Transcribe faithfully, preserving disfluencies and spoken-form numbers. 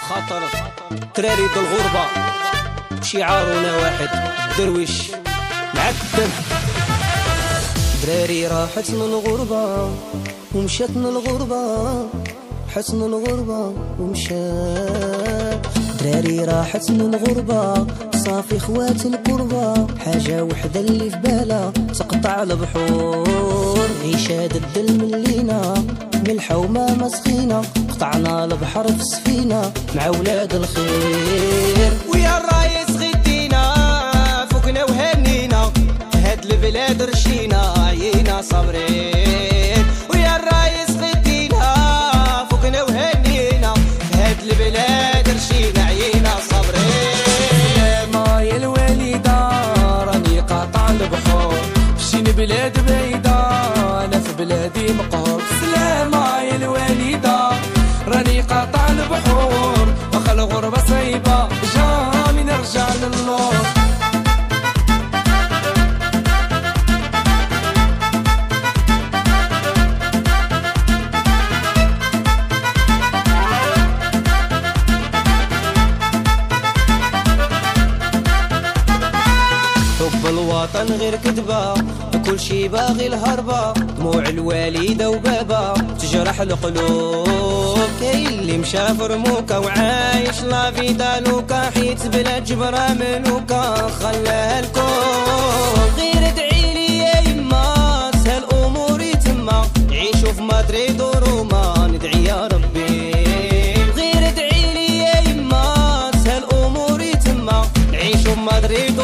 خاطر تراري د الغربة شعارنا واحد درويش معذب. دراري راحت من الغربة ومشات من الغربة، حسن الغربة ومشات. دراري راحت من الغربة صافي خوات القربة، حاجة وحدة اللي في بالها تقطع البحور. عيشة ضد الملينا ملحة وما مسخينة، قطعنا البحر في سفينة مع ولاد الخير. ويا الرايس غدينا فوقنا وهنينا، هاد البلاد رشينا عينا صابرين. ويا الرايس غدينا فوقنا وهنينا، هاد البلاد رشينا عينا صابرين. ما يا الوالدة راني قاطع البحور، مشين بلاد بعيدة أنا في بلادي مقهور. سلامة يا الوالدة راني قاطع البحور، واخا الغربة صعيبة جامي نرجع للنور. حب الوطن غير كذبة وكل شي باغي الهربة، دموع الوالدة وبابا تجرح القلوب. كاين اللي مشى فرموكا وعايش لا فيدا لوكا، حيت بلا جبرة ملوكا خلاها الكون. غير ادعيلي يا يما تسهل اموري تما، نعيشو في مدريد وروما ندعي يا ربي. غير ادعيلي يا يما تسهل اموري تما، نعيشو في مدريد